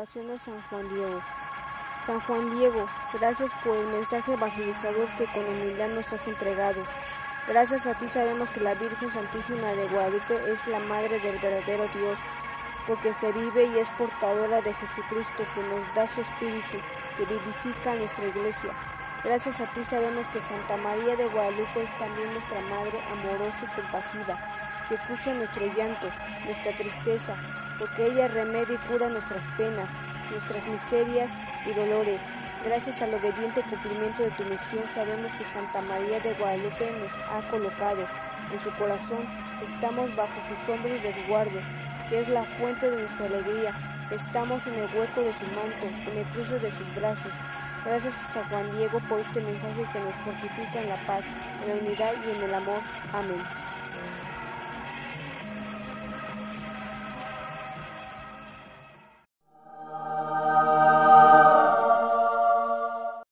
Oración de San Juan Diego. San Juan Diego, gracias por el mensaje evangelizador que con humildad nos has entregado. Gracias a ti sabemos que la Virgen Santísima de Guadalupe es la Madre del verdadero Dios, porque se vive y es portadora de Jesucristo, que nos da su Espíritu, que vivifica a nuestra Iglesia. Gracias a ti sabemos que Santa María de Guadalupe es también nuestra Madre amorosa y compasiva, que escucha nuestro llanto, nuestra tristeza, porque ella remedia y cura nuestras penas, nuestras miserias y dolores. Gracias al obediente cumplimiento de tu misión sabemos que Santa María de Guadalupe nos ha colocado en su corazón, que estamos bajo su sombra y resguardo, que es la fuente de nuestra alegría, que estamos en el hueco de su manto, en el cruce de sus brazos. Gracias a San Juan Diego por este mensaje que nos fortifica en la paz, en la unidad y en el amor. Amén.